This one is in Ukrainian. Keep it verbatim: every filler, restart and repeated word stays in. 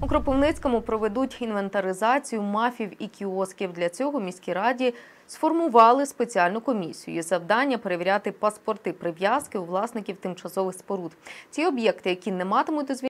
У Кропивницькому проведуть інвентаризацію мафів і кіосків. Для цього в міській раді сформували спеціальну комісію. Її завдання – перевіряти паспорти прив'язки у власників тимчасових споруд. Ті об'єкти, які не матимуть дозвільних